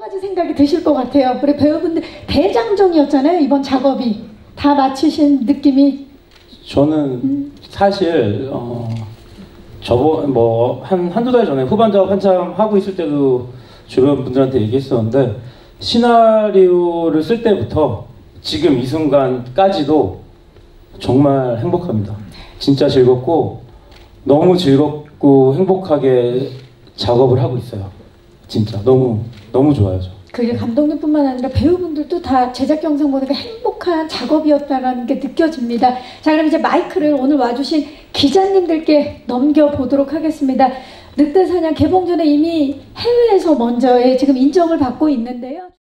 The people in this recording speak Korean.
가지 생각이 드실 것 같아요. 우리 배우분들 대장정이었잖아요. 이번 작업이 다 마치신 느낌이. 저는 사실 저번 한두 달 전에 후반 작업 한참 하고 있을 때도 주변 분들한테 얘기했었는데, 시나리오를 쓸 때부터 지금 이 순간까지도 정말 행복합니다. 진짜 즐겁고 너무 즐겁고 행복하게 작업을 하고 있어요. 진짜 너무 좋아요. 그게 감독님뿐만 아니라 배우분들도 다 제작 영상 보니까 행복한 작업이었다는 게 느껴집니다. 자, 그럼 이제 마이크를 오늘 와주신 기자님들께 넘겨보도록 하겠습니다. 늑대사냥 개봉 전에 이미 해외에서 먼저 지금 인정을 받고 있는데요.